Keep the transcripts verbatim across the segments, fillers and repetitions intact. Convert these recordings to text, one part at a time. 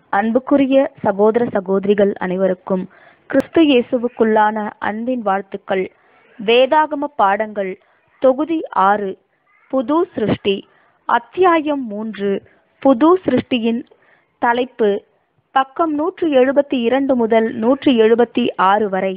அன்புக்குரிய சகோதர சகோதரிகள் அனைவருக்கும் கிறிஸ்து இயேசுவுக்குள்ளான அன்பின் வாழ்த்துக்கள். வேதாகம பாடங்கள் தொகுதி ஆறு, புது சிருஷ்டி, அத்தியாயம் மூன்று. புது சிருஷ்டியின் தலைப்பு பக்கம் நூற்றி எழுபத்தி இரண்டு முதல் நூற்றி எழுபத்தி ஆறு வரை.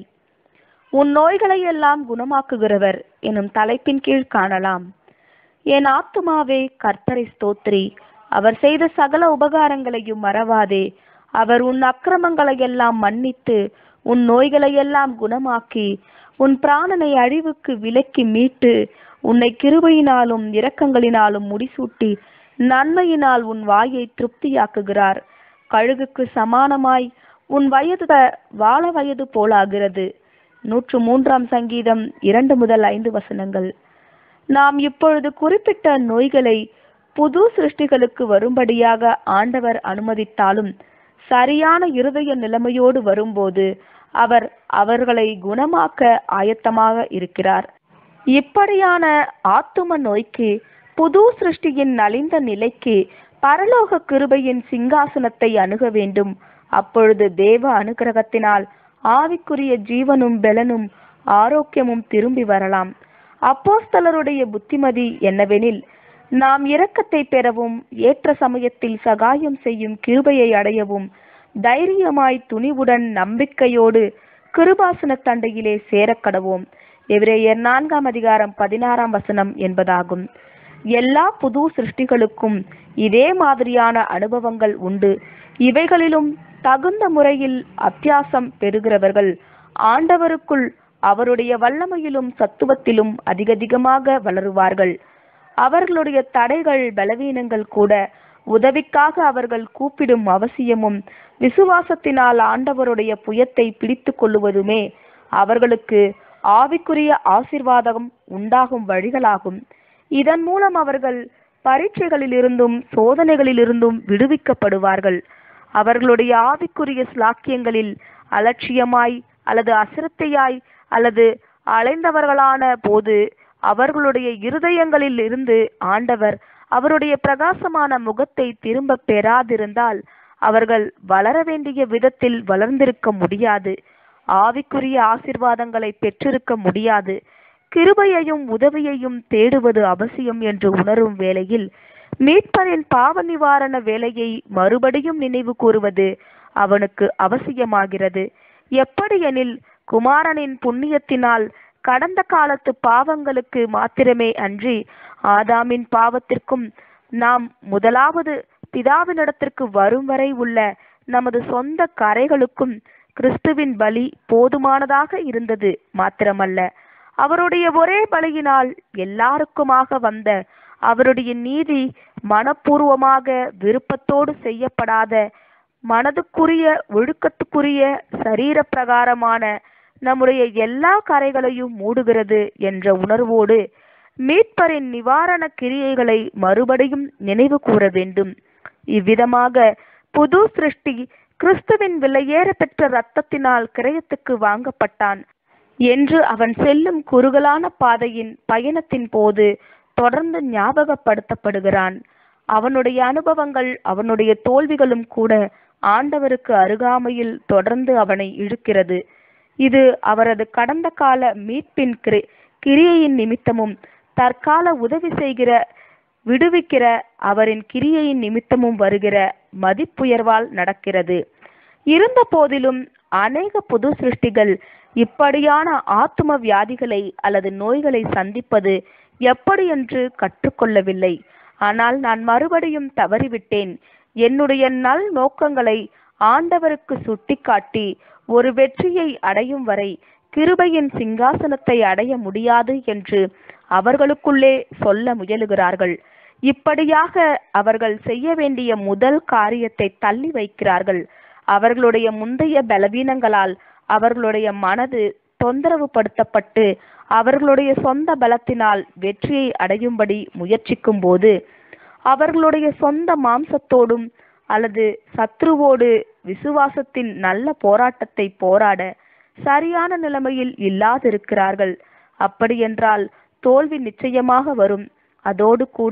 உன் நோய்களை எல்லாம் குணமாக்குகிறவர் எனும் தலைப்பின் கீழ் காணலாம். என் ஆத்துமாவே கர்த்தரை ஸ்தோத்திரி, அவர் செய்த சகல உபகாரங்களையும் மறவாதே. அவர் உன் அக்கிரமங்களை எல்லாம் மன்னித்து உன் நோய்களை எல்லாம் குணமாக்கி உன் பிராணனை அழிவுக்கு விலக்கி மீட்டு உன்னை கிருபையினாலும் இரக்கங்களினாலும் முடிசூட்டி நன்மையினால் உன் வாயை திருப்தியாக்குகிறார். கழுகுக்கு சமானமாய் உன் வயது வாழ வயது போலாகிறது. நூற்று மூன்றாம் சங்கீதம் இரண்டு முதல் ஐந்து வசனங்கள். நாம் இப்பொழுது குறிப்பிட்ட நோய்களை புது சிருஷ்டிகளுக்கு வரும்படியாக ஆண்டவர் அனுமதித்தாலும் சரியான இருதய நிலைமையோடு வரும்போது அவர் அவர்களை குணமாக்க ஆயத்தமாக இருக்கிறார். இப்படியான ஆத்தும நோய்க்கு, புது சிருஷ்டியின் நலிந்த நிலைக்கு பரலோக கிருபையின் சிங்காசனத்தை அணுக வேண்டும். அப்பொழுது தேவ அனுக்கிரகத்தினால் ஆவிக்குரிய ஜீவனும் பெலனும் ஆரோக்கியமும் திரும்பி வரலாம். அப்போஸ்தலருடைய புத்திமதி என்னவெனில், நாம் இரக்கத்தை பெறவும் ஏற்ற சமயத்தில் சகாயம் செய்யும் கிருபையை அடையவும் தைரியமாய் துணிவுடன் நம்பிக்கையோடு கிருபாசன தண்டையிலே சேரக்கடவோம். எபிரேயர் நான்காம் அதிகாரம் பதினாறாம் வசனம் என்பதாகும். எல்லா புது சிருஷ்டிகளுக்கும் இதே மாதிரியான அனுபவங்கள் உண்டு. இவைகளிலும் தகுந்த முறையில் அத்தியாசம் பெறுகிறவர்கள் ஆண்டவருக்குள் அவருடைய வல்லமையிலும் சத்துவத்திலும் அதிகதிகமாக வளருவார்கள். அவர்களுடைய தடைகள் பலவீனங்கள் கூட உதவிக்காக அவர்கள் கூப்பிடும் அவசியமும் விசுவாசத்தினால் ஆண்டவருடைய புயத்தை பிடித்து கொள்ளுவதுமே அவர்களுக்கு ஆவிக்குரிய ஆசீர்வாதம் உண்டாகும் வழிகளாகும். இதன் மூலம் அவர்கள் பரீட்சைகளிலிருந்தும் சோதனைகளிலிருந்தும் விடுவிக்கப்படுவார்கள். அவர்களுடைய ஆவிக்குரிய ஸ்லாக்கியங்களில் அலட்சியமாய் அல்லது அசிரத்தையாய் அல்லது அலைந்தவர்களான போது அவர்களுடைய இருதயங்களில் இருந்து ஆண்டவர் அவருடைய பிரகாசமான முகத்தை திரும்ப பெறாதிருந்தால் அவர்கள் வளர வேண்டிய விதத்தில் வளர்ந்திருக்க முடியாது. ஆவிக்குரிய ஆசீர்வாதங்களை பெற்றிருக்க முடியாது. கிருபையையும் உதவியையும் தேடுவது அவசியம் என்று உணரும் வேளையில் மீட்பரின் பாவ நிவாரண வேலையை மறுபடியும் நினைவு கூறுவது அவனுக்கு அவசியமாகிறது. எப்படியெனில், குமாரனின் புண்ணியத்தினால் கடந்த காலத்து பாவங்களுக்கு மாத்திரமே அன்றி ஆதாமின் பாவத்திற்கும் நாம் முதலாவது பிதாவினிடத்திற்கு வரும் வரை உள்ள நமது சொந்த கரைகளுக்கும் கிறிஸ்துவின் பலி போதுமானதாக இருந்தது மாத்திரமல்ல, அவருடைய ஒரே பலியினால் எல்லாருக்குமாக வந்த அவருடைய நீதி மனப்பூர்வமாக விருப்பத்தோடு செய்யப்படாத மனதுக்குரிய ஒழுக்கத்துக்குரிய சரீர பிரகாரமான நம்முடைய எல்லா கரைகளையும் மூடுகிறது என்ற உணர்வோடு மீட்பரின் நிவாரண கிரியைகளை மறுபடியும் நினைவு கூற வேண்டும். இவ்விதமாக புது சிருஷ்டி கிறிஸ்துவின் விலையேற பெற்ற இரத்தத்தினால் கிரயத்துக்கு வாங்கப்பட்டான் என்று அவன் செல்லும் குறுகலான பாதையின் பயணத்தின் போது தொடர்ந்து ஞாபகப்படுத்தப்படுகிறான். அவனுடைய அனுபவங்கள், அவனுடைய தோல்விகளும் கூட ஆண்டவருக்கு அருகாமையில் தொடர்ந்து அவனை இழுக்கிறது. இது அவரது கடந்த கால மீட்பின் கிரியையின் நிமித்தமும் தற்கால உதவி செய்கிற விடுவிக்கிற அவரின் கிரியையின் நிமித்தமும் வருகிற மதிப்புயர்வால் நடக்கிறது. இருந்த போதிலும் அநேக புது சிருஷ்டிகள் இப்படியான ஆத்தும வியாதிகளை அல்லது நோய்களை சந்திப்பது எப்படி என்று கற்றுக்கொள்ளவில்லை. ஆனால் நான் மறுபடியும் தவறிவிட்டேன். என்னுடைய நல் நோக்கங்களை ஆண்டவருக்கு சுட்டிக்காட்டி ஒரு வெற்றியை அடையும் வரை கிருபையின் சிங்காசனத்தை அடைய முடியாது என்று அவர்களுக்குள்ளே சொல்ல முயலுகிறார்கள். இப்படியாக அவர்கள் செய்ய வேண்டிய முதல் காரியத்தை தள்ளி வைக்கிறார்கள். அவர்களுடைய முந்தைய பலவீனங்களால் அவர்களுடைய மனது தொந்தரவு படுத்தப்பட்டு அவர்களுடைய சொந்த பலத்தினால் வெற்றியை அடையும்படி முயற்சிக்கும் போது அவர்களுடைய சொந்த மாம்சத்தோடும் அல்லது சத்ருவோடு விசுவாசத்தின் நல்ல போராட்டத்தை போராட சரியான நிலைமையில் இல்லாதிருக்கிறார்கள். அப்படியென்றால் தோல்வி நிச்சயமாக வரும். அதோடு கூட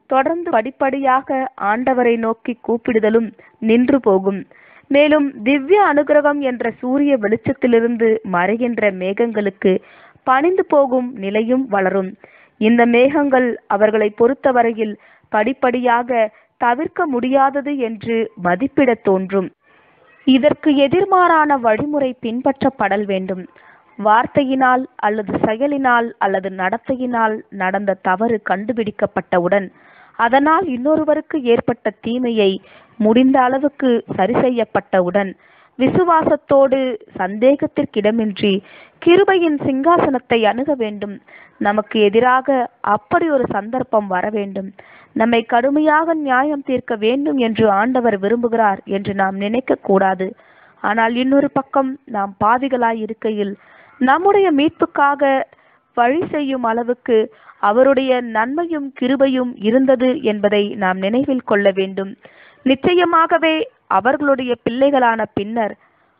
தொடர்ந்து படிப்படியாக ஆண்டவரை நோக்கி கூப்பிடுதலும் நின்று போகும். மேலும் திவ்ய அனுகிரகம் என்ற சூரிய வெளிச்சத்திலிருந்து மறைகின்ற மேகங்களுக்கு பணிந்து போகும் நிலையும் வளரும். இந்த மேகங்கள் அவர்களை பொறுத்தவரையில் படிப்படியாக தவிர்க்க முடியாதது என்று மதிப்பிட தோன்றும். இதற்கு எதிர்மாறான வழிமுறை பின்பற்றப்படல் வேண்டும். வார்த்தையினால் அல்லது செயலினால் அல்லது நடத்தையினால் நடந்த தவறு கண்டுபிடிக்கப்பட்டவுடன் அதனால் இன்னொருவருக்கு ஏற்பட்ட தீமையை முடிந்த அளவுக்கு சரி செய்யப்பட்டவுடன் விசுவாசத்தோடு சந்தேகத்திற்கிடமின்றி கிருபையின் சிங்காசனத்தை அணுக வேண்டும். நமக்கு எதிராக அப்படி ஒரு சந்தர்ப்பம் வர வேண்டும், நம்மை கடுமையாக நியாயம் தீர்க்க வேண்டும் என்று ஆண்டவர் விரும்புகிறார் என்று நாம் நினைக்க கூடாது. ஆனால் இன்னொரு பக்கம் நாம் பாவிகளாய் இருக்கையில் நம்முடைய மீட்புக்காக வழி செய்யும் அளவுக்கு அவருடைய நன்மையும் கிருபையும் இருந்தது என்பதை நாம் நினைவில் கொள்ள வேண்டும். நிச்சயமாகவே அவர்களுடைய பிள்ளைகளான பின்னர்,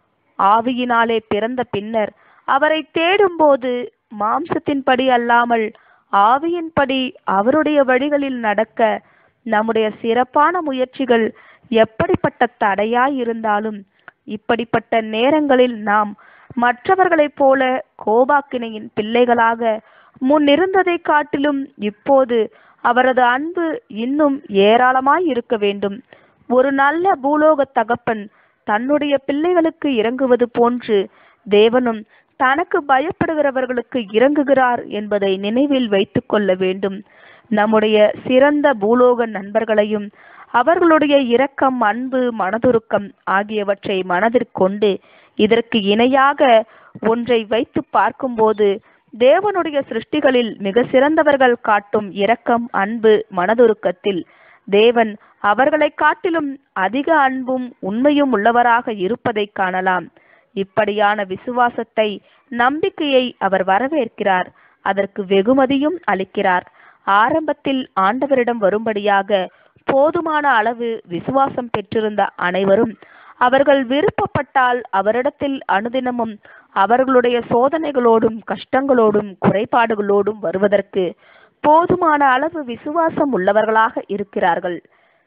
ஆவியினாலே பிறந்த பின்னர் அவரை தேடும் போது மாம்சத்தின்படி அல்லாமல் ஆவியின்படி அவருடைய வழிகளில் நடக்க நம்முடைய சிறப்பான முயற்சிகள் எப்படிப்பட்ட தடையாய் இருந்தாலும் இப்படிப்பட்ட நேரங்களில் நாம் மற்றவர்களைப் போல கோபாக்கினையின் பிள்ளைகளாக முன்னிருந்ததை காட்டிலும் இப்போது அவரது அன்பு இன்னும் ஏராளமாய் இருக்க வேண்டும். ஒரு நல்ல பூலோக தகப்பன் தன்னுடைய பிள்ளைகளுக்கு இறங்குவது போன்று தேவனும் தனக்கு பயப்படுகிறவர்களுக்கு இறங்குகிறார் என்பதை நினைவில் வைத்துக் கொள்ள வேண்டும். நம்முடைய சிறந்த பூலோக நண்பர்களையும் அவர்களுடைய இரக்கம், அன்பு, மனதுருக்கம் ஆகியவற்றை மனதிற்கொண்டு இதற்கு இணையாக ஒன்றை வைத்து பார்க்கும்போது தேவனுடைய சிருஷ்டிகளில் மிக சிறந்தவர்கள் காட்டும் இரக்கம், அன்பு, மனதுருக்கத்தில் தேவன் அவர்களை காட்டிலும் அதிக அன்பும் உண்மையும் உள்ளவராக இருப்பதை காணலாம். இப்படியான விசுவாசத்தை, நம்பிக்கையை அவர் வரவேற்கிறார், அதற்கு வெகுமதியும் அளிக்கிறார். ஆரம்பத்தில் ஆண்டவரிடம் வரும்படியாக போதுமான அளவு விசுவாசம் பெற்றிருந்த அனைவரும் அவர்கள் விருப்பப்பட்டால் அவரிடத்தில் அனுதினமும் அவர்களுடைய சோதனைகளோடும் கஷ்டங்களோடும் குறைபாடுகளோடும் வருவதற்கு போதுமான அளவு விசுவாசம் உள்ளவர்களாக இருக்கிறார்கள்.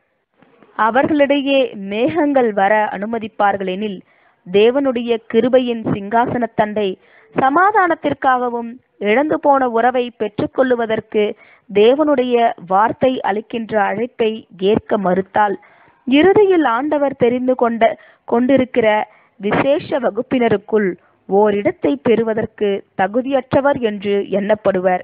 அவர்களிடையே மேகங்கள் வர அனுமதிப்பார்கள் எனில் தேவனுடைய கிருபையின் சிங்காசனத்தண்டை சமாதானத்திற்காகவும் இழந்து போன உறவை பெற்றுக்கொள்ளுவதற்கு தேவனுடைய வார்த்தை அளிக்கின்ற அழைப்பை ஏற்க மறுத்தால் இறுதியில் ஆண்டவர் தெரிந்து கொண்ட கொண்டிருக்கிற விசேஷ வகுப்பினருக்குள் ஓரிடத்தை பெறுவதற்கு தகுதியற்றவர் என்று எண்ணப்படுவர்.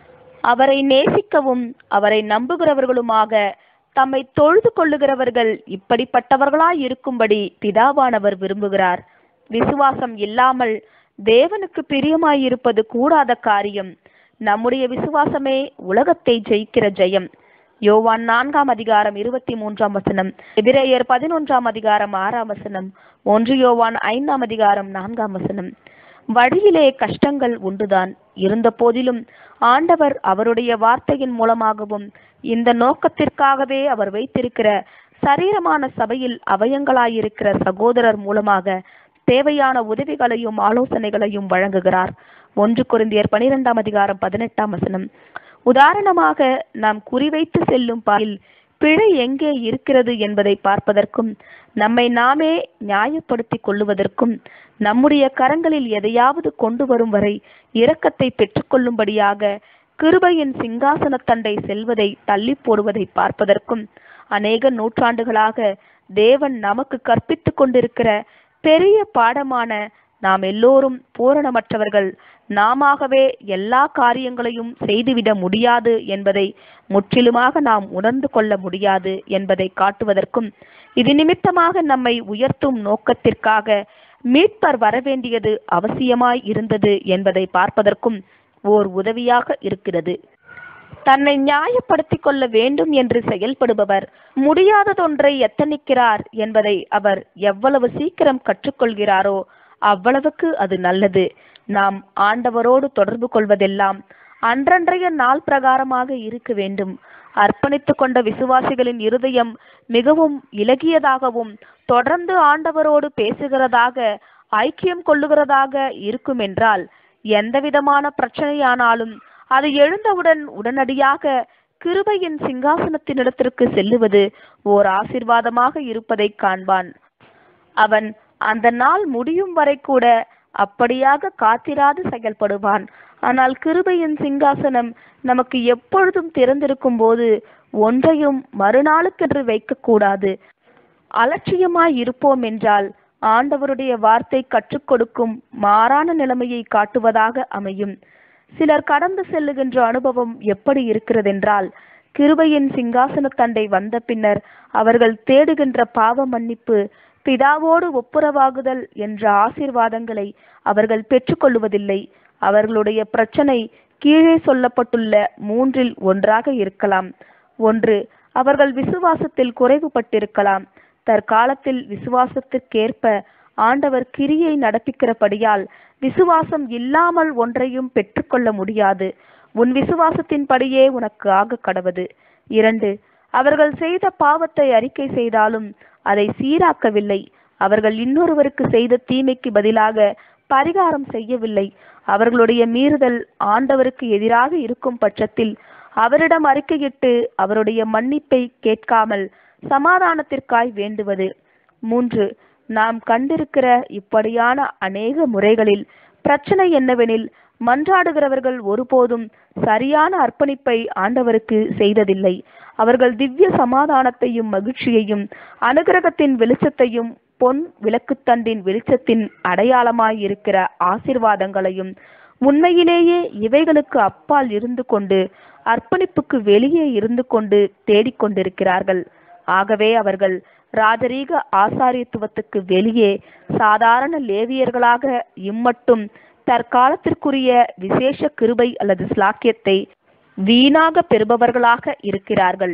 அவரை நேசிக்கவும் அவரை நம்புகிறவர்களுமாக தம்மை தொழுது கொள்ளுகிறவர்கள் இப்படிப்பட்டவர்களாய் இருக்கும்படி பிதாவானவர் விரும்புகிறார். விசுவாசம் இல்லாமல் தேவனுக்கு பிரியமாயிருப்பது கூடாத காரியம். நம்முடைய விசுவாசமே உலகத்தை ஜெயிக்கிற ஜெயம். யோவான் நான்காம் அதிகாரம் இருபத்தி மூன்றாம் வசனம், எபிரேயர் பதினொன்றாம் அதிகாரம் ஆறாம் வசனம், ஒன்று யோவான் ஐந்தாம் அதிகாரம் நான்காம் வசனம். வழியிலே கஷ்டங்கள் உண்டுதான். இருந்த போதிலும் ஆண்டவர் அவருடைய வார்த்தையின் மூலமாகவும் இந்த நோக்கத்திற்காகவே அவர் வைத்திருக்கிற சரீரமான சபையில் அவயங்களாயிருக்கிற சகோதரர் மூலமாக தேவையான உதவிகளையும் ஆலோசனைகளையும் வழங்குகிறார். ஒன்று கொரிந்தியர் பனிரெண்டாம் அதிகாரம் பதினெட்டாம் வசனம். உதாரணமாக நாம் குறிவைத்து செல்லும் பாதையில் பிழை எங்கே இருக்கிறது என்பதை பார்ப்பதற்கும் நம்மை நாமே நியாயப்படுத்திக் கொள்ளுவதற்கும் நம்முடைய கரங்களில் எதையாவது கொண்டு வரும் வரை இரக்கத்தை பெற்றுக்கொள்ளும்படியாக கிருபையின் சிங்காசனத்தண்டை செல்வதை தள்ளி போடுவதை பார்ப்பதற்கும் அநேக நூற்றாண்டுகளாக தேவன் நமக்கு கற்பித்து கொண்டிருக்கிற பெரிய பாடமான நாம் எல்லோரும் பூரணமற்றவர்கள், நாமவே எல்லா காரியங்களையும் செய்துவிட முடியாது என்பதை முற்றிலுமாக நாம் உணர்ந்து கொள்ள முடியாது என்பதை காட்டுவதற்கும் இது நிமித்தமாக நம்மை உயர்த்தும் நோக்கத்திற்காக மீட்பர் வரவேண்டியது அவசியமாய் இருந்தது என்பதை பார்ப்பதற்கும் ஓர் உதவியாக இருக்கிறது. தன்னை நியாயப்படுத்திக் கொள்ள வேண்டும் என்று செயல்படுபவர் முடியாததொன்றை எத்தனிக்கிறார் என்பதை அவர் எவ்வளவு சீக்கிரம் கற்றுக்கொள்கிறாரோ அவ்வளவுக்கு அது நல்லது. நாம் ஆண்டவரோடு தொடர்பு கொள்வதெல்லாம் அன்றன்றைய நாள் பிரகாரமாக இருக்க வேண்டும். அர்ப்பணித்து கொண்ட விசுவாசிகளின் இருதயம் மிகவும் இலகியதாகவும் தொடர்ந்து ஆண்டவரோடு பேசுகிறதாக ஐக்கியம் கொள்ளுகிறதாக இருக்கும் என்றால் எந்த விதமான பிரச்சனையானாலும் அது எழுந்தவுடன் உடனடியாக கிருபையின் சிங்காசனத்தினிடத்திற்கு செல்லுவது ஓர் ஆசீர்வாதமாக இருப்பதை காண்பான். அவன் அந்த நாள் முடியும் வரை கூட அப்படியாக காத்திராது செயல்படுவான். ஆனால் கிருபையின் சிங்காசனம் நமக்கு எப்பொழுதும் திறந்திருக்கும் போது ஒன்றையும் மறுநாளுக்கென்று வைக்கக்கூடாது. அலட்சியமாய் இருப்போம் என்றால் ஆண்டவருடைய வார்த்தை கற்றுக் கொடுக்கும் மாறான நிலைமையை காட்டுவதாக அமையும். சிலர் கடந்து செல்லுகின்ற அனுபவம் எப்படி இருக்கிறதென்றால், கிருபையின் சிங்காசன தண்டை வந்த பின்னர் அவர்கள் தேடுகின்ற பாவ மன்னிப்பு, பிதாவோடு ஒப்புரவாகுதல் என்ற ஆசீர்வாதங்களை அவர்கள் பெற்றுக்கொள்வதில்லை. அவர்களுடைய பிரச்சனை கீழே சொல்லப்பட்டுள்ள மூன்றில் ஒன்றாக இருக்கலாம். ஒன்று, அவர்கள் விசுவாசத்தில் குறைவுபட்டிருக்கலாம். தற்காலத்தில் விசுவாசத்திற்கேற்ப ஆண்டவர் கிரியை நடப்பிக்கிறபடியால் விசுவாசம் இல்லாமல் ஒன்றையும் பெற்றுக்கொள்ள முடியாது. உன் விசுவாசத்தின்படியே உனக்கு ஆக கடவது. இரண்டு, அவர்கள் செய்த பாவத்தை அறிக்கை செய்தாலும் அதை சீராக்கவில்லை. அவர்கள் இன்னொருவருக்கு செய்த தீமைக்கு பதிலாக பரிகாரம் செய்யவில்லை. அவர்களுடைய மீறுதல் ஆண்டவருக்கு எதிராக இருக்கும் பட்சத்தில் அவரிடம் அறிக்கையிட்டு அவருடைய மன்னிப்பை கேட்காமல் சமாதானத்திற்காய் வேண்டுவது. மூன்று, நாம் கண்டிருக்கிற இப்படியான அநேக முறைகளில் பிரச்சனை என்னவெனில், மன்றாடுகிறவர்கள் ஒருபோதும் சரியான அர்ப்பணிப்பை ஆண்டவருக்கு செய்ததில்லை. அவர்கள் திவ்ய சமாதானத்தையும் மகிழ்ச்சியையும் அனுகிரகத்தின் வெளிச்சத்தையும் பொன் விளக்குத்தண்டின் வெளிச்சத்தின் அடையாளமாயிருக்கிற ஆசீர்வாதங்களையும் உண்மையிலேயே இவைகளுக்கு அப்பால் இருந்து கொண்டு அர்ப்பணிப்புக்கு வெளியே இருந்து கொண்டு தேடிக்கொண்டிருக்கிறார்கள். ஆகவே அவர்கள் ராஜரீக ஆசாரியத்துவத்துக்கு வெளியே சாதாரண லேவியர்களாக இம்மட்டும் தற்காலத்திற்குரிய விசேஷ கிருபை அல்லது ஸ்லாக்கியத்தை வீணாக பெறுபவர்களாக இருக்கிறார்கள்.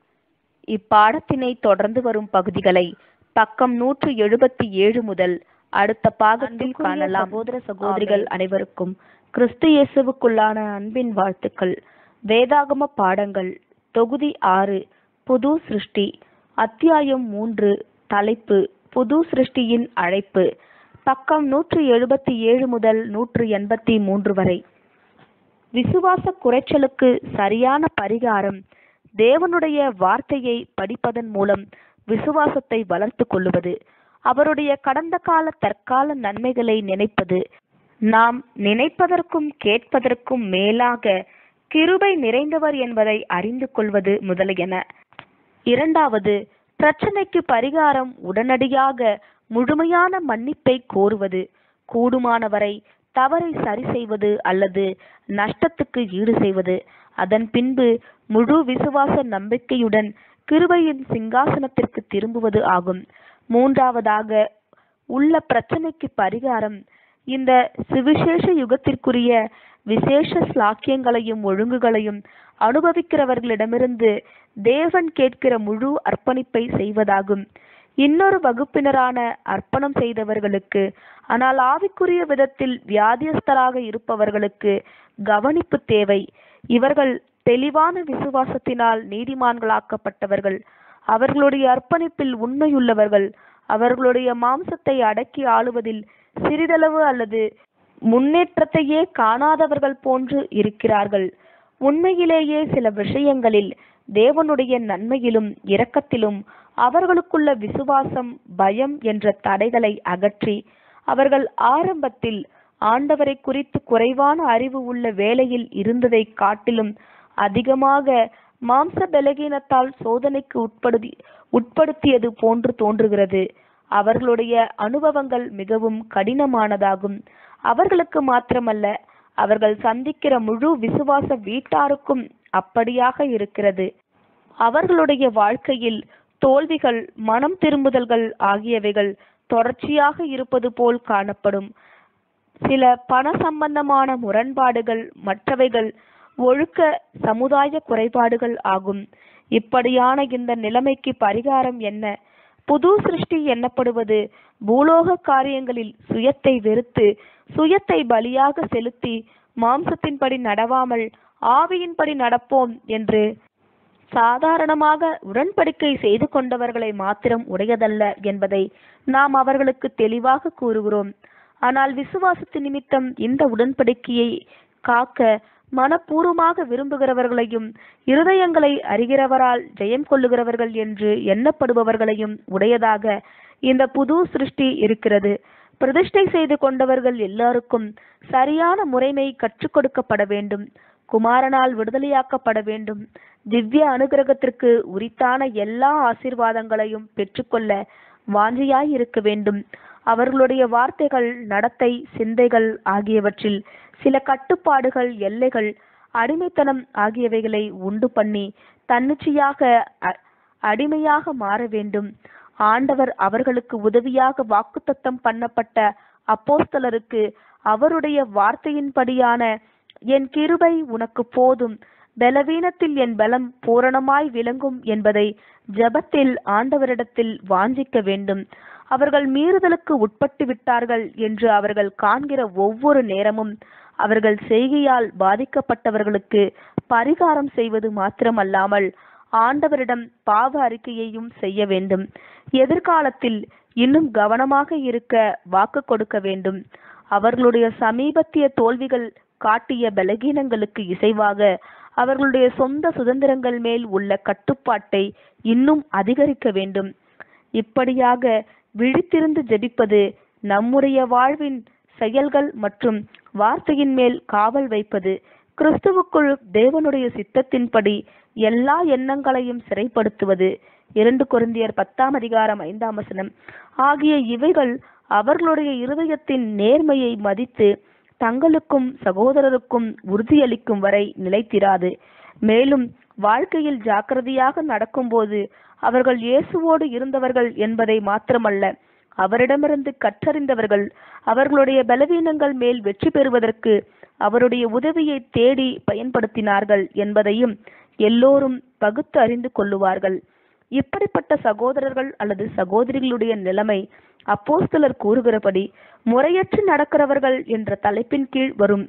இப்பாடத்தினை தொடர்ந்து வரும் பகுதிகளை பக்கம் நூற்று எழுபத்தி ஏழு முதல் அடுத்த பாகத்தில் காணலாம். சகோதர சகோதரிகள் அனைவருக்கும் கிறிஸ்து இயேசுவுக்குள்ளான அன்பின் வாழ்த்துக்கள். வேதாகம பாடங்கள் தொகுதி ஆறு, புது சிருஷ்டி, அத்தியாயம் மூன்று, தலைப்பு புது சிருஷ்டியின் அழைப்பு, பக்கம் நூற்று எழுபத்தி ஏழு முதல் நூற்று எண்பத்தி மூன்று வரை. விசுவாச குறைச்சலுக்கு சரியான பரிகாரம் தேவனுடைய வார்த்தையை படிப்பதன் மூலம் விசுவாசத்தை வளர்த்து கொள்ளுவது, அவருடைய கடந்த கால தற்கால நன்மைகளை நினைப்பது, நாம் நினைப்பதற்கும் கேட்பதற்கும் மேலாக கிருபை நிறைந்தவர் என்பதை அறிந்து கொள்வது முதலியன. இரண்டாவது, பிரச்சனைக்கு பரிகாரம் உடனடியாக முழுமையான மன்னிப்பை கோருவது, கூடுமானவரை தவறை சரி செய்வது அல்லது நஷ்டத்துக்கு ஈடு செய்வது, அதன் பின்பு முழு விசுவாச நம்பிக்கையுடன் கிருபையின் சிங்காசனத்திற்கு திரும்புவது ஆகும். மூன்றாவதாக உள்ள பிரச்சனைக்கு பரிகாரம் இந்த சுவிசேஷ யுகத்திற்குரிய விசேஷ ஸ்லாக்கியங்களையும் ஒழுங்குகளையும் அனுபவிக்கிறவர்களிடமிருந்து தேவன் கேட்கிற முழு அர்ப்பணிப்பை செய்வதாகும். இன்னொரு வகுப்பினரான அர்ப்பணம் செய்தவர்களுக்கு, ஆனால் ஆவிக்குரிய விதத்தில் வியாதியஸ்தராக இருப்பவர்களுக்கு கவனிப்பு தேவை. இவர்கள் தெளிவான விசுவாசத்தினால் நீதிமான்களாக்கப்பட்டவர்கள். அவர்களுடைய அர்ப்பணிப்பில் உண்மையுள்ளவர்கள். அவர்களுடைய மாம்சத்தை அடக்கி ஆளுவதில் சிறிதளவு அல்லது முன்னேற்றத்தையே காணாதவர்கள் போன்று இருக்கிறார்கள். உண்மையிலேயே சில விஷயங்களில் தேவனுடைய நன்மையிலும் இரக்கத்திலும் அவர்களுக்குள்ள விசுவாசம், பயம் என்ற தடைகளை அகற்றி அவர்கள் ஆரம்பத்தில் ஆண்டவரை குறித்து குறைவான அறிவு உள்ள வேளையில் இருந்ததை காட்டிலும் அதிகமாக மாம்ச பலகீனத்தால் சோதனைக்கு உட்படுத்தி உட்படுத்தியது போன்று தோன்றுகிறது. அவர்களுடைய அனுபவங்கள் மிகவும் கடினமானதாகும். அவர்களுக்கு மாத்திரமல்ல, அவர்கள் சந்திக்கிற முழு விசுவாச வீட்டாருக்கும் அப்படியாக இருக்கிறது. அவர்களுடைய வாழ்க்கையில் தோல்விகள், மனம் திரும்புதல்கள் ஆகியவைகள் தொடர்ச்சியாக இருப்பது போல் காணப்படும். சில பண சம்பந்தமான முரண்பாடுகள், மற்றவைகள் ஒழுக்க சமுதாய குறைபாடுகள் ஆகும். இப்படியான இந்த நிலைமைக்கு பரிகாரம் என்ன? புது சிருஷ்டி என்னப்படுவது பூலோக காரியங்களில் சுயத்தை வெறுத்து சுயத்தை பலியாக செலுத்தி மாம்சத்தின்படி நடவாமல் ஆவியின்படி நடப்போம் என்று சாதாரணமாக உடன்படிக்கை செய்து கொண்டவர்களை மாத்திரம் உடையதல்ல என்பதை நாம் அவர்களுக்கு தெளிவாக கூறுகிறோம். ஆனால் விசுவாசத்து நிமித்தம் இந்த உடன்படிக்கையை காக்க மனப்பூர்வமாக விரும்புகிறவர்களையும் இருதயங்களை அறிகிறவரால் ஜெயம் கொள்ளுகிறவர்கள் என்று எண்ணப்படுபவர்களையும் உடையதாக இந்த புது சிருஷ்டி இருக்கிறது. பிரதிஷ்டை செய்து கொண்டவர்கள் எல்லாருக்கும் சரியான முறைமை கற்றுக் கொடுக்கப்பட வேண்டும். குமாரனால் விடுதலையாக்கப்பட வேண்டும். திவ்ய அனுகிரகத்திற்கு உரித்தான எல்லா ஆசீர்வாதங்களையும் பெற்றுக்கொள்ள வாஞ்சியாய் இருக்க வேண்டும். அவர்களுடைய வார்த்தைகள், நடத்தை, சிந்தைகள் ஆகியவற்றில் சில கட்டுப்பாடுகள், எல்லைகள், அடிமைத்தனம் ஆகியவைகளை உண்டு பண்ணி தன்னிச்சையாக அடிமையாக மாற வேண்டும். ஆண்டவர் அவர்களுக்கு உதவியாக வாக்குத்தத்தம் பண்ணப்பட்ட அப்போஸ்தலருக்கு அவருடைய வார்த்தையின்படியான என் கிருபை உனக்கு போதும், பலவீனத்தில் என் பலம் பூரணமாய் விளங்கும் என்பதை ஜெபத்தில் ஆண்டவரிடத்தில் வாஞ்சிக்க வேண்டும். அவர்கள் மீறுதலுக்கு உட்பட்டு விட்டார்கள் என்று அவர்கள் காண்கிற ஒவ்வொரு நேரமும் அவர்கள் செய்கையால் பாதிக்கப்பட்டவர்களுக்கு பரிகாரம் செய்வது மாத்திரமல்லாமல் ஆண்டவரிடம் பாவ அறிக்கையையும் செய்ய வேண்டும். எதிர்காலத்தில் இன்னும் கவனமாக இருக்க வாக்கு கொடுக்க வேண்டும். அவர்களுடைய சமீபத்திய தோல்விகள் காட்டிய பலகீனங்களுக்கு இசைவாக அவர்களுடைய சொந்த சுதந்திரங்கள் மேல் உள்ள கட்டுப்பாட்டை இன்னும் அதிகரிக்க வேண்டும். இப்படியாக விழித்திருந்து ஜெபிப்பது நம்முடைய வாழ்வின் செயல்கள் மற்றும் வார்த்தையின் மேல் காவல் வைப்பது, கிறிஸ்துவுக்குள் தேவனுடைய சித்தத்தின்படி எல்லா எண்ணங்களையும் சிறைப்படுத்துவது, இரண்டு கொரிந்தியர் பத்தாம் அதிகாரம் ஐந்தாம் வசனம் ஆகிய இவைகள் அவர்களுடைய இருதயத்தின் நேர்மையை மதித்து தங்களுக்கும் சகோதரருக்கும் உறுதியளிக்கும் வரை நிலைத்திராது. மேலும் வாழ்க்கையில் ஜாக்கிரதையாக நடக்கும்போது அவர்கள் இயேசுவோடு இருந்தவர்கள் என்பதை மாத்திரமல்ல, அவரிடமிருந்து கற்றறிந்தவர்கள், அவர்களுடைய பலவீனங்கள் மேல் வெற்றி பெறுவதற்கு அவருடைய உதவியை தேடி பயன்படுத்தினார்கள் என்பதையும் எல்லோரும் பகுத்து அறிந்து கொள்ளுவார்கள். இப்படிப்பட்ட சகோதரர்கள் அல்லது சகோதரிகளுடைய நிலைமை அப்போஸ்தலர் கூறுகிறபடி முறையற்று நடக்கிறவர்கள் என்ற தலைப்பின் கீழ் வரும்.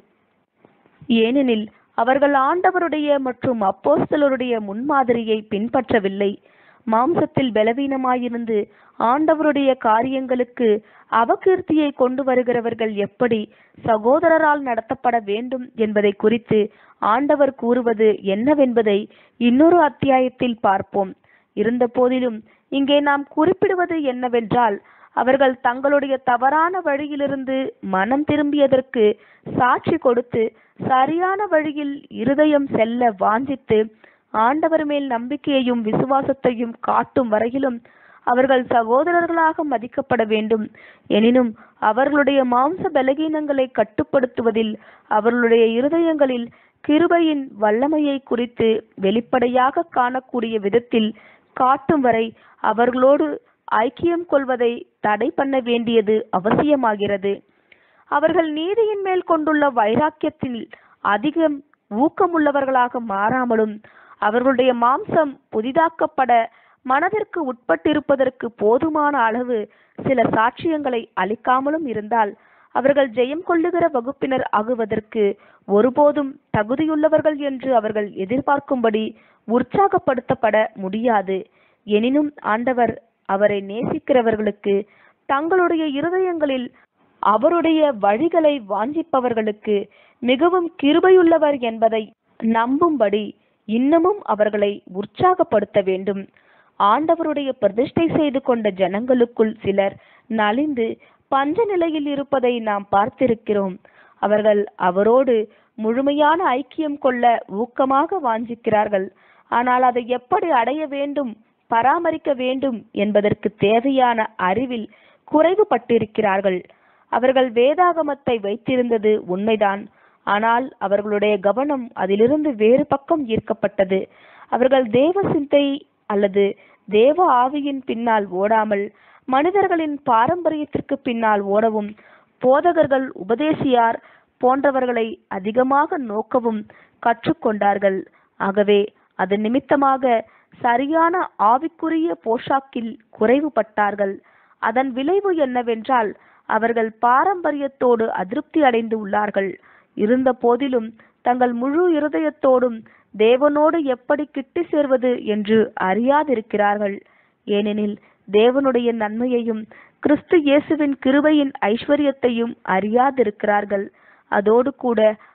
ஏனெனில் அவர்கள் ஆண்டவருடைய மற்றும் அப்போஸ்தலருடைய முன்மாதிரியை பின்பற்றவில்லை. மாம்சத்தில் பலவீனமாயிருந்து ஆண்டவருடைய காரியங்களுக்கு அபகீர்த்தியை கொண்டு வருகிறவர்கள் எப்படி சகோதரரால் நடத்தப்பட வேண்டும் என்பதை குறித்து ஆண்டவர் கூறுவது என்னவென்பதை இன்னொரு அத்தியாயத்தில் பார்ப்போம். இருந்த போதிலும் இங்கே நாம் குறிப்பிடுவது என்னவென்றால், அவர்கள் தங்களுடைய தவறான வழியிலிருந்து மனம் திரும்பியதற்கு சாட்சி கொடுத்து சரியான வழியில் இருதயம் செல்ல வாஞ்சித்து ஆண்டவர் மேல் நம்பிக்கையையும் விசுவாசத்தையும் காட்டும் வரையிலும் அவர்கள் சகோதரர்களாக மதிக்கப்பட வேண்டும். எனினும் அவர்களுடைய மாம்ச பலகீனங்களை கட்டுப்படுத்துவதில் அவர்களுடைய இருதயங்களில் கிருபையின் வல்லமையை குறித்து வெளிப்படையாக காணக்கூடிய விதத்தில் காட்டும் வரை அவர்களோடு ஐக்கியம் கொள்வதை தடை பண்ண வேண்டியது அவசியமாகிறது. அவர்கள் நீதியின் மேல் கொண்டுள்ள வைராக்கியத்தில் அதிகம் ஊக்கமுள்ளவர்களாக மாறாமலும் அவர்களுடைய மாம்சம் புதிதாக்கப்பட மனதிற்கு உட்பட்டிருப்பதற்கு போதுமான அளவு சில சாட்சியங்களை அளிக்காமலும் இருந்தால் அவர்கள் ஜெயம் கொள்ளுகிற வகுப்பினர் ஆகுவதற்கு ஒருபோதும் தகுதியுள்ளவர்கள் என்று அவர்கள் எதிர்பார்க்கும்படி உற்சாகப்படுத்தப்பட முடியாது. எனினும் ஆண்டவர் அவரை நேசிக்கிறவர்களுக்கு, தங்களுடைய இருதயங்களில் அவருடைய வழிகளை வாஞ்சிப்பவர்களுக்கு மிகவும் கிருபையுள்ளவர் என்பதை நம்பும்படி இன்னமும் அவர்களை உற்சாகப்படுத்த வேண்டும். ஆண்டவருடைய பிரதிஷ்டை செய்து கொண்ட ஜனங்களுக்குள் சிலர் நலிந்து பஞ்ச நிலையில் இருப்பதை நாம் பார்த்திருக்கிறோம். அவர்கள் அவரோடு முழுமையான ஐக்கியம் கொள்ள ஊக்கமாக வாஞ்சிக்கிறார்கள். ஆனால் அதை எப்படி அடைய வேண்டும், பராமரிக்க வேண்டும் என்பதற்கு தேவையான அறிவில் குறைவுபட்டிருக்கிறார்கள். அவர்கள் வேதாகமத்தை வைத்திருந்தது உண்மைதான், ஆனால் அவர்களுடைய கவனம் அதிலிருந்து வேறு பக்கம் ஈர்க்கப்பட்டது. அவர்கள் தேவ சிந்தை அல்லது தேவ ஆவியின் பின்னால் ஓடாமல் மனிதர்களின் பாரம்பரியத்திற்கு பின்னால் ஓடவும், போதகர்கள், உபதேசியார் போன்றவர்களை அதிகமாக நோக்கவும் கற்றுக்கொண்டார்கள். ஆகவே அது நிமித்தமாக சரியான ஆவிக்குரிய போஷாக்கில் குறைவுபட்டார்கள். அதன் விளைவு என்னவென்றால் அவர்கள் பாரம்பரியத்தோடு அதிருப்தி அடைந்து உள்ளார்கள். இருந்த போதிலும் தங்கள் முழு இருதயத்தோடும் தேவனோடு எப்படி கிட்டி சேர்வது என்று அறியாதிருக்கிறார்கள். ஏனெனில் தேவனுடைய நன்மையையும் கிறிஸ்து இயேசுவின் கிருபையின் ஐஸ்வர்யத்தையும் அறியாதிருக்கிறார்கள். அதோடு கூட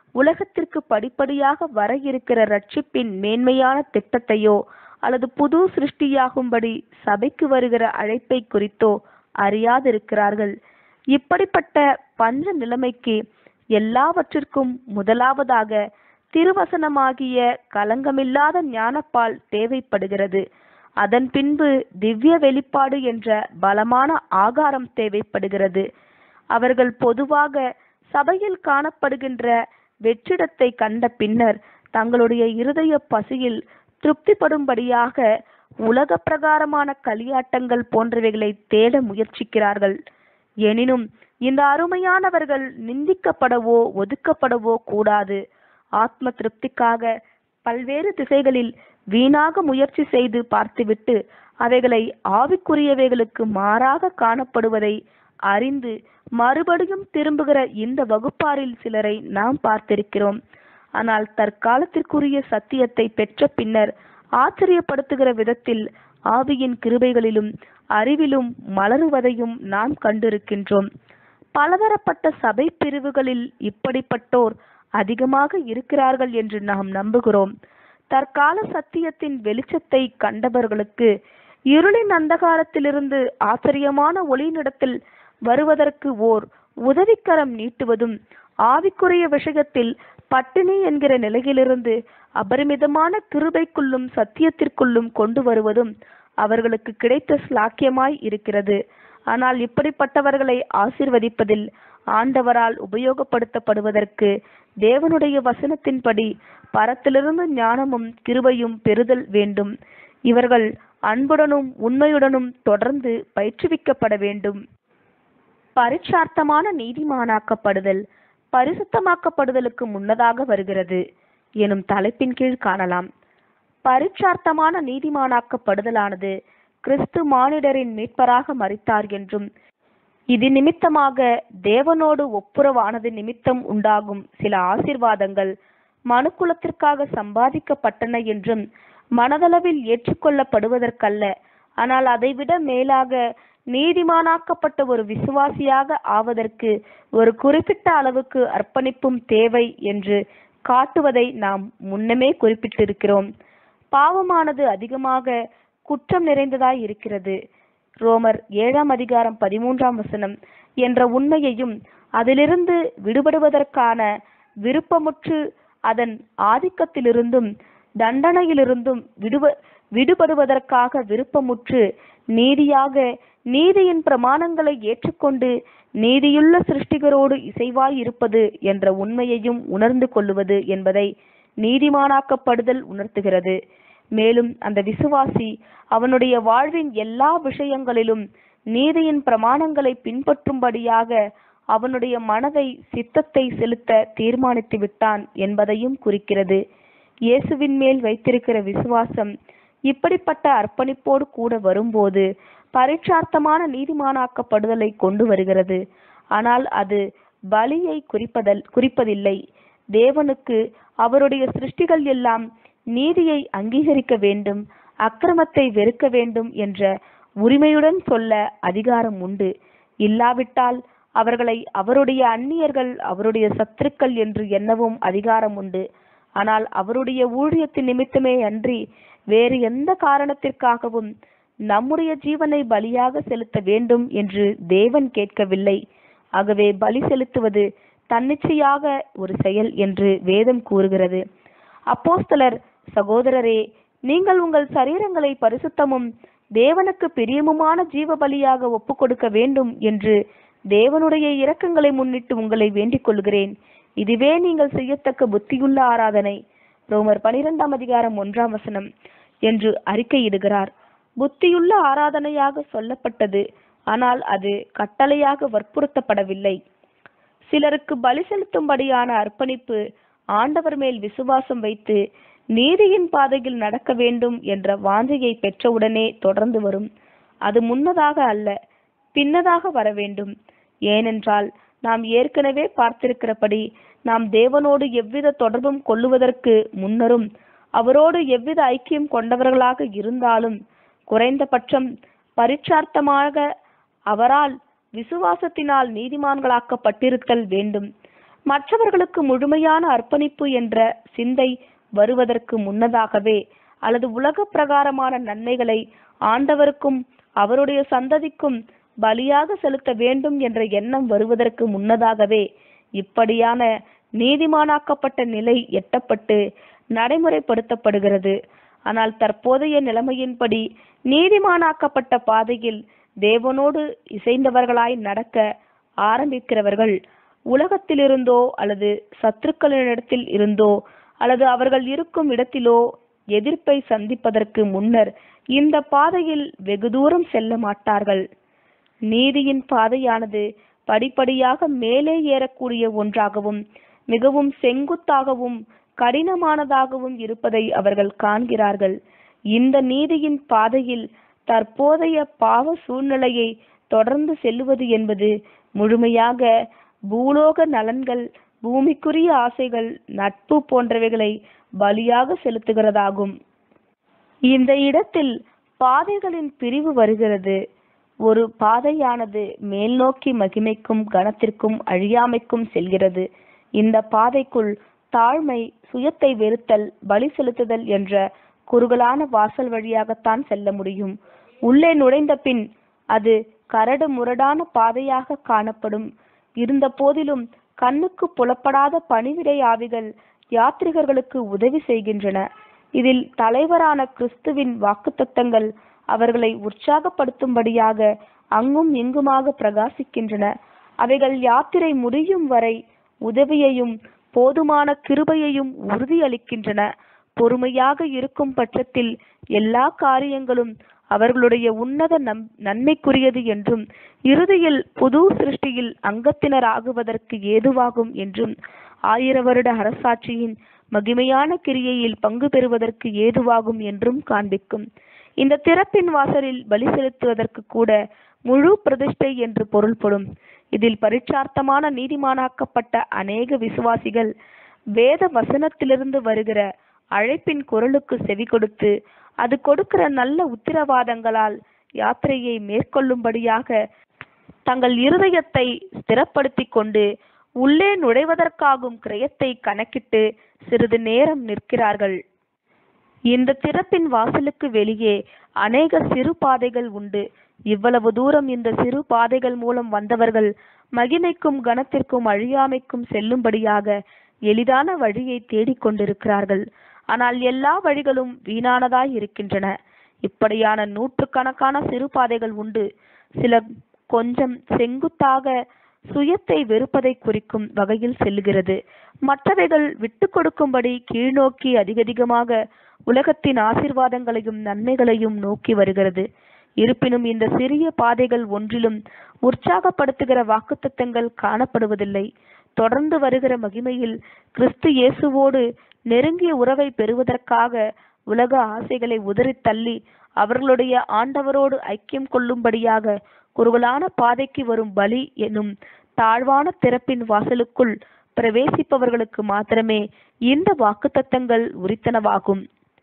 உலகத்திற்கு படிப்படியாக வர இருக்கிற ரட்சிப்பின் மேன்மையான திட்டத்தையோ அல்லது புது சிருஷ்டியாகும்படி சபைக்கு வருகிற அழைப்பை குறித்தோ அறியாதிருக்கிறார்கள். இப்படிப்பட்ட பஞ்ச நிலைமைக்கு எல்லாவற்றிற்கும் முதலாவதாக திருவசனமாகிய கலங்கமில்லாத ஞானப்பால் தேவைப்படுகிறது. அதன் பின்பு திவ்ய வெளிப்பாடு என்ற பலமான ஆகாரம் தேவைப்படுகிறது. அவர்கள் பொதுவாக சபையில் காணப்படுகின்ற வெற்றிடத்தை கண்ட பின்னர் தங்களுடைய இருதய பசியில் திருப்திப்படும்படியாக உலக பிரகாரமான களியாட்டங்கள் போன்றவைகளை தேட முயற்சிக்கிறார்கள். எனினும் இந்த அருமையானவர்கள் நிந்திக்கப்படவோ ஒதுக்கப்படவோ கூடாது. ஆத்ம திருப்திக்காக பல்வேறு திசைகளில் வீணாக முயற்சி செய்து பார்த்துவிட்டு அவைகளை ஆவிக்குரியவைகளுக்கு மாறாக காணப்படுவதை அறிந்து மறுபடியும் திரும்புகிற இந்த வகுப்பாரில் சிலரை நாம் பார்த்திருக்கிறோம். ஆனால் தற்காலத்திற்குரிய சத்தியத்தை பெற்ற பின்னர் ஆச்சரியப்படுத்துகிற விதத்தில் ஆவியின் கிருபைகளிலும் அறிவிலும் மலருவதையும் நாம் கண்டிருக்கின்றோம். பலதரப்பட்ட சபை பிரிவுகளில் இப்படிப்பட்டோர் அதிகமாக இருக்கிறார்கள் என்று நாம் நம்புகிறோம். தற்கால சத்தியத்தின் வெளிச்சத்தை கண்டவர்களுக்கு இருளின் அந்தகாரத்திலிருந்து ஆச்சரியமான ஒளியினிடத்தில் வருவதற்கு ஓர் உதவிக்கரம் நீட்டுவதும், ஆவிக்குரிய விஷயத்தில் பட்டினி என்கிற நிலையிலிருந்து அபரிமிதமான கிருபைக்குள்ளும் சத்தியத்திற்குள்ளும் கொண்டு வருவதும் அவர்களுக்கு கிடைத்த ஸ்லாக்கியமாய் இருக்கிறது. ஆனால் இப்படிப்பட்டவர்களை ஆசீர்வதிப்பதில் ஆண்டவரால் உபயோகப்படுத்தப்படுவதற்கு தேவனுடைய வசனத்தின்படி பரத்திலிருந்து ஞானமும் கிருபையும் பெறுதல் வேண்டும். இவர்கள் அன்புடனும் உண்மையுடனும் தொடர்ந்து பயிற்றுவிக்கப்பட வேண்டும். பரிச்சார்த்தமான நீதிமானாக்கப்படுதல் பரிசுத்தமாக்கப்படுதலுக்கு முன்னதாக வருகிறது எனும் தலைப்பின் கீழ் காணலாம். பரிச்சார்த்தமான நீதிமானாக்கப்படுதலானது கிறிஸ்து மானிடரின் மீட்பராக மரித்தார் என்றும், இது நிமித்தமாக தேவனோடு ஒப்புரவானது நிமித்தம் உண்டாகும் சில ஆசீர்வாதங்கள் மனுக்குலத்திற்காக சம்பாதிக்கப்பட்டன என்றும் மனதளவில் ஏற்றுக்கொள்ளப்படுவதற்கல்ல, ஆனால் அதைவிட மேலாக நீதிமானாக்கப்பட்ட ஒரு விசுவாசியாக ஆவதற்கு ஒரு குறிப்பிட்ட அளவுக்கு அர்ப்பணிப்பும் தேவை என்று காட்டுவதை நாம் முன்னமே குறிப்பிட்டிருக்கிறோம். பாவமானது அதிகமாக குற்றம் நிறைந்ததாய் இருக்கிறது. ரோமர் ஏழாம் அதிகாரம் பதிமூன்றாம் வசனம் என்ற உண்மையையும் அதிலிருந்து விடுபடுவதற்கான விருப்பமுற்று அதன் ஆதிக்கத்திலிருந்தும் தண்டனையிலிருந்தும் விடுப விடுபடுவதற்காக விருப்பமுற்று நீதியாக நீதியின் பிரமாணங்களை ஏற்றுக்கொண்டு நீதியுள்ள சிருஷ்டிகரோடு இசைவாய் இருப்பது என்ற உண்மையையும் உணர்ந்து கொள்ளுவது என்பதை நீதிமானாக்கப்படுதல் உணர்த்துகிறது. மேலும் அந்த விசுவாசி அவனுடைய வாழ்வின் எல்லா விஷயங்களிலும் நீதியின் பிரமாணங்களை பின்பற்றும்படியாக அவனுடைய மனதை சித்தத்தை செலுத்த தீர்மானித்து விட்டான் என்பதையும் குறிக்கிறது. இயேசுவின் மேல் வைத்திருக்கிற விசுவாசம் இப்படிப்பட்ட அர்ப்பணிப்போடு கூட வரும்போது பரிச்சார்த்தமான நீதிமானாக்கப்படுதலை கொண்டு வருகிறது. ஆனால் அது பலியை குறிப்பதல் குறிப்பதில்லை. தேவனுக்கு அவருடைய சிருஷ்டிகள் எல்லாம் நீதியை அங்கீகரிக்க வேண்டும், அக்கிரமத்தை வெறுக்க வேண்டும் என்ற உரிமையுடன் சொல்ல அதிகாரம் உண்டு. இல்லாவிட்டால் அவர்களை அவருடைய அந்நியர்கள், அவருடைய சத்துருக்கள் என்று எண்ணவும் அதிகாரம் உண்டு. ஆனால் அவருடைய ஊழியத்தின் நிமித்தமே அன்றி வேறு எந்த காரணத்திற்காகவும் நம்முடைய ஜீவனை பலியாக செலுத்த வேண்டும் என்று தேவன் கேட்கவில்லை. ஆகவே பலி செலுத்துவது தன்னிச்சையாக ஒரு செயல் என்று வேதம் கூறுகிறது. அப்போஸ்தலர், சகோதரரே, நீங்கள் உங்கள் சரீரங்களை பரிசுத்தமும் தேவனுக்கு பிரியமுமான ஜீவ பலியாக ஒப்பு கொடுக்க வேண்டும் என்று தேவனுடைய இரக்கங்களை முன்னிட்டு உங்களை வேண்டிக் கொள்கிறேன். இதுவே நீங்கள் செய்யத்தக்க புத்தியுள்ள ஆராதனை. ரோமர் பனிரெண்டாம் அதிகாரம் ஒன்றாம் வசனம் என்று அறிக்கையிடுகிறார். புத்தியுள்ள ஆராதனையாக சொல்லப்பட்டது, ஆனால் அது கட்டளையாக வற்புறுத்தப்படவில்லை. சிலருக்கு பலி செலுத்தும்படியான அர்ப்பணிப்பு ஆண்டவர் மேல் விசுவாசம் வைத்து நீதியின் பாதையில் நடக்க வேண்டும் என்ற வாஞ்சையை பெற்றவுடனே தொடர்ந்து வரும். அது முன்னதாக அல்ல, பின்னதாக வர வேண்டும். ஏனென்றால் நாம் ஏற்கனவே பார்த்திருக்கிறபடி நாம் தேவனோடு எவ்வித தொடர்பும் கொள்ளுவதற்கு முன்னரும் அவரோடு எவ்வித ஐக்கியம் கொண்டவர்களாக இருந்தாலும் குறைந்தபட்சம் பரிச்சார்த்தமாக அவரால் விசுவாசத்தினால் நீதிமான்களாக்கப்பட்டிருத்தல் வேண்டும். மற்றவர்களுக்கு முழுமையான அர்ப்பணிப்பு என்ற சிந்தை வருவதற்கு முன்னதாகவே, அல்லது உலக பிரகாரமான நன்மைகளை ஆண்டவருக்கும் அவருடைய சந்ததிக்கும் பலியாக செலுத்த வேண்டும் என்ற எண்ணம் வருவதற்கு முன்னதாகவே இப்படியான நீதிமானாக்கப்பட்ட நிலை எட்டப்பட்டு நடைமுறைப்படுத்தப்படுகிறது. ஆனால் தற்போதைய நிலைமையின்படி நீதிமானாக்கப்பட்ட பாதையில் தேவனோடு இசைந்தவர்களாய் நடக்க ஆரம்பிக்கிறவர்கள் உலகத்திலிருந்தோ அல்லது சத்துருக்களிடத்தில் இருந்தோ அல்லது அவர்கள் இருக்கும் இடத்திலோ எதிர்ப்பை சந்திப்பதற்கு முன்னர் இந்த பாதையில் வெகு தூரம் செல்ல மாட்டார்கள். நீதியின் பாதையானது படிப்படியாக மேலே ஏறக்கூடிய ஒன்றாகவும் மிகவும் செங்குத்தாகவும் கடினமானதாகவும் இருப்பதை அவர்கள் காண்கிறார்கள். இந்த நீதியின் பாதையில் தற்போதைய பாவ சூழ்நிலையை தொடர்ந்து செல்லுவது என்பது முழுமையாக பூலோக நலன்கள், பூமிக்குரிய ஆசைகள், நட்பு போன்றவைகளை பலியாக செலுத்துகிறதாகும். இந்த இடத்தில் பாதைகளின் பிரிவு வருகிறது. ஒரு பாதையானது மேல் நோக்கி மகிமைக்கும் கனத்திற்கும் அழியாமைக்கும் செல்கிறது. இந்த பாதைக்குள் தாழ்மை, சுயத்தை வெறுத்தல், பலி செலுத்துதல் என்ற குறுகலான வாசல் வழியாகத்தான் செல்ல முடியும். உள்ளே நுழைந்த பின் அது கரடு முரடான பாதையாக காணப்படும். இருந்த போதிலும் கண்ணுக்கு புலப்படாத பணிவிடை ஆவிகள் யாத்ரிகர்களுக்கு உதவி செய்கின்றன. இதில் தலைவரான கிறிஸ்துவின் வாக்குத்தத்தங்கள் அவர்களை உற்சாகப்படுத்தும்படியாக அங்கும் இங்குமாக பிரகாசிக்கின்றன. அவைகள் யாத்திரை முடியும் வரை உதவியையும் போதுமான கிருபையையும் உறுதியளிக்கின்றன. பொறுமையாக இருக்கும் பட்சத்தில் எல்லா காரியங்களும் அவர்களுடைய உன்னத நம் நன்மைக்குரியது என்றும் இறுதியில் புது சிருஷ்டியில் அங்கத்தினர் ஆகுவதற்கு ஏதுவாகும் என்றும் ஆயிர வருட அரசாட்சியின் மகிமையான கிரியையில் பங்கு பெறுவதற்கு ஏதுவாகும் என்றும் காண்பிக்கும். இந்த திறப்பின் வாசலில் பலி செலுத்துவதற்கு கூட முழு பிரதிஷ்டை என்று பொருள்படும். இதில் பரீட்சார்த்தமான நீதிமானாக்கப்பட்ட அநேக விசுவாசிகள் வேத வசனத்திலிருந்து வருகிற அழைப்பின் குரலுக்கு செவி கொடுத்து அது கொடுக்கிற நல்ல உத்திரவாதங்களால் யாத்திரையை மேற்கொள்ளும்படியாக தங்கள் இருதயத்தை ஸ்திரப்படுத்தி கொண்டு உள்ளே நுழைவதற்காகும் கிரயத்தை கணக்கிட்டு சிறிது நேரம் நிற்கிறார்கள். இந்த திறப்பின் வாசலுக்கு வெளியே அநேக சிறு பாதைகள் உண்டு. இவ்வளவு தூரம் இந்த சிறு பாதைகள் மூலம் வந்தவர்கள் மகிமைக்கும் கனத்திற்கும் அழியாமைக்கும் செல்லும்படியாக எளிதான வழியை தேடிக்கொண்டிருக்கிறார்கள். ஆனால் எல்லா வழிகளும் வீணானதாய் இருக்கின்றன. இப்படியான நூற்றுக்கணக்கான சிறு பாதைகள் உண்டு. சில கொஞ்சம் செங்குத்தாக சுயத்தை வெறுப்பதை குறிக்கும் வகையில் செல்லுகிறது. மற்றவைகள் விட்டு கொடுக்கும்படி கீழ்நோக்கி அதிகதிகமாக உலகத்தின் ஆசீர்வாதங்களையும் நன்மைகளையும் நோக்கி வருகிறது. இருப்பினும் இந்த சிறிய பாதைகள் ஒன்றிலும் உற்சாகப்படுத்துகிற வாக்குத்தத்தங்கள் காணப்படுவதில்லை. தொடர்ந்து வருகிற மகிமையில் கிறிஸ்து இயேசுவோடு நெருங்கிய உறவை பெறுவதற்காக உலக ஆசைகளை உதறி தள்ளி அவர்களுடைய ஆண்டவரோடு ஐக்கியம் கொள்ளும்படியாக குறுகலான பாதைக்கு வரும் பலி எனும் தாழ்வான திறப்பின் வாசலுக்குள் பிரவேசிப்பவர்களுக்கு மாத்திரமே இந்த வாக்குத்தத்தங்கள் உரித்தனவாகும்.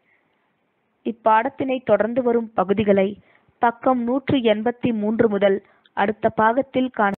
இப்பாடத்தினை தொடர்ந்து வரும் பகுதிகளை பக்கம் நூற்றி எண்பத்தி மூன்று முதல் அடுத்த பாகத்தில் காண